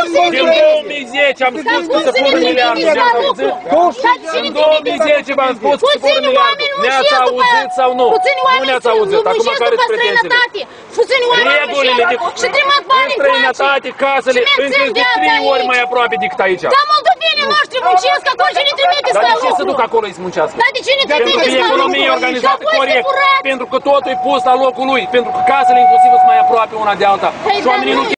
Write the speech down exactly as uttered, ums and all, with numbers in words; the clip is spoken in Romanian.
Din două mii zece am spus că să pună miliardul. Ne-ați auzit? În două mii zece v-am spus că să pună miliardul. Ne-ați auzit sau nu? Nu ne-ați auzit. Acum care sunt pretențiile? Regulile de străinătate, casele, încă de trei ori mai aproape decât aici. Dar moldovenii noștri muncesc acolo și ne trimiteți la lucru. Dar de ce să duc acolo să muncească? Dar de ce ne trimiteți la lucru? Pentru că economia e organizată corect, pentru că totul e pus la locul lui, pentru că casele inclusiv sunt mai aproape una de alta. Și oamenii nu